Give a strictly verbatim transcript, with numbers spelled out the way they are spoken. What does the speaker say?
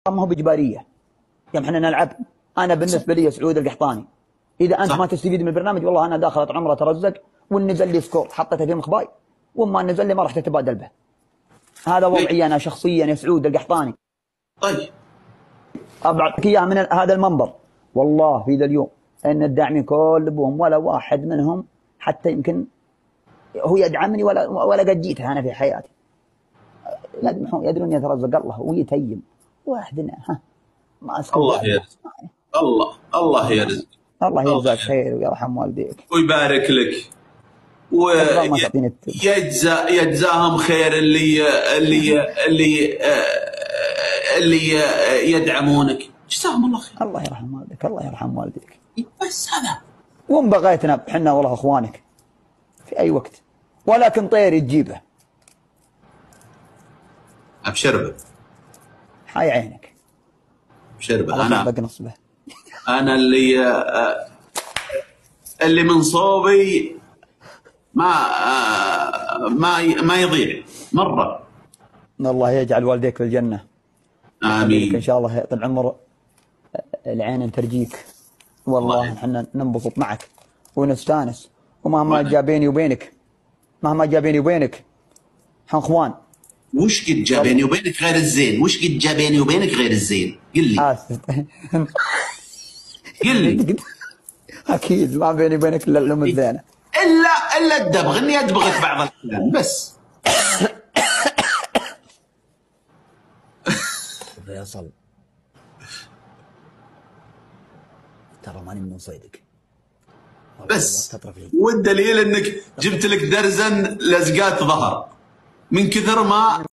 ما هو بإجبارية. يوم احنا نلعب، أنا بالنسبة لي سعود القحطاني، إذا أنت صح. ما تستفيد من البرنامج والله أنا داخلت عمره ترزق وإن نزل لي سكور حطيته في مخباي وما نزل لي ما رحت أتبادل به. هذا وضعي أنا شخصيا يا سعود القحطاني. طيب أبعطك إياها من هذا المنبر والله في ذا اليوم أن الداعمين كلهم ولا واحد منهم حتى يمكن هو يدعمني ولا ولا قد جيته أنا في حياتي. يدرون يترزق الله ويتيم واحدنا ها ما الله يرزق الله الله يرزق الله يجزاك خير ويرحم والديك ويبارك لك ويجزى يجزاهم خير اللي اللي اللي اللي يدعمونك. جزاهم الله خير. الله يرحم والديك الله يرحم والديك. بس هذا وان بغيتنا احنا والله اخوانك في اي وقت ولكن طيري تجيبه. ابشر به. حي عينك. ابشر به. انا بقنص انا اللي اللي من صوبي ما ما ما يضيع مره. الله يجعل والديك في الجنه. امين ان شاء الله طول العمر العين ترجيك. والله احنا ننبسط معك ونستانس ومهما جاء بيني وبينك مهما جاء بيني وبينك احنا اخوان. وش قد جاء بيني وبينك غير الزين؟ وش قد جاء بيني وبينك غير الزين؟ قل لي. اسف. قل لي. اكيد ما بيني وبينك الا العلوم الزينه. الا الا الدبغ اني ادبغك بعض الاحيان بس. فيصل ترى ماني من صيدك بس، والدليل انك جبت لك درزن لزقات ظهر من كثر ما